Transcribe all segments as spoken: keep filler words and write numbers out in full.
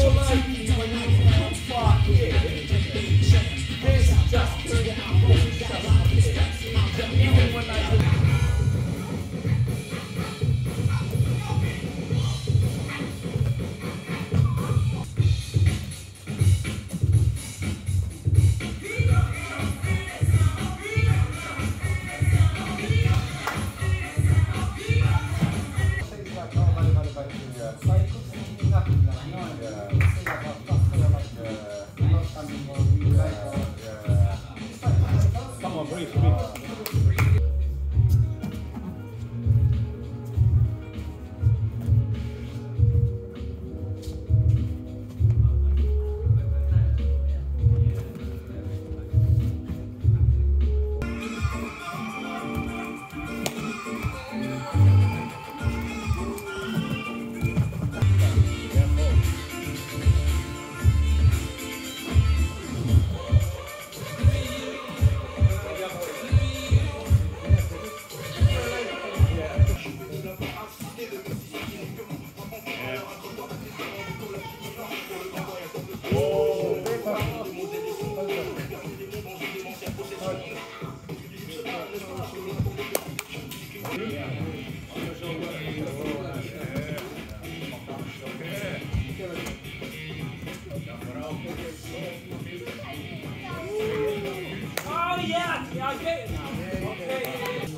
more likely when you come far here. This just this just here. Even when I do. Come on, breathe, breathe. Oh yeah, yeah, I get it now. Okay.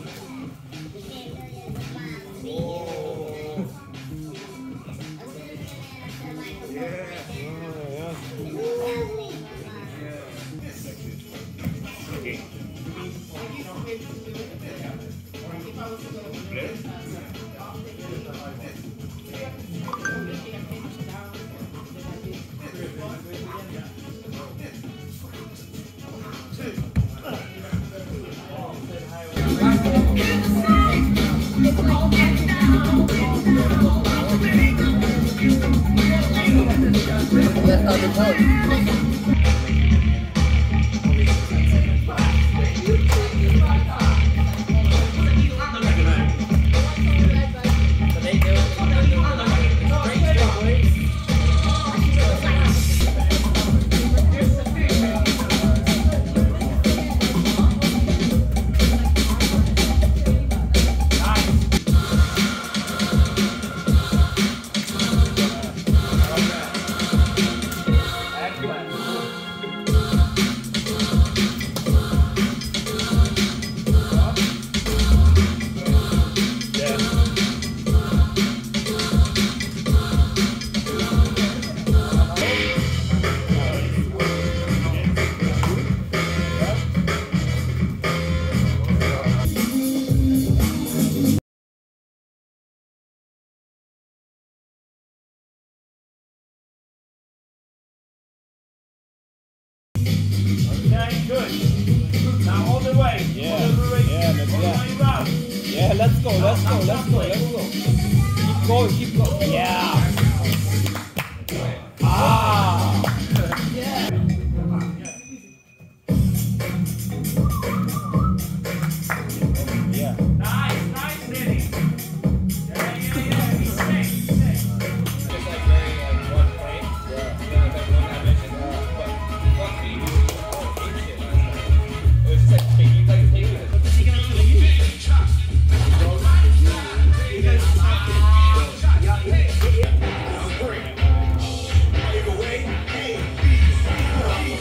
Let other vote. Okay, good. Now all the way. Yeah, all the way, yeah, let's all the go. way round. Yeah, let's go, let's go, let's go, let's go. Keep going, keep going. Yeah.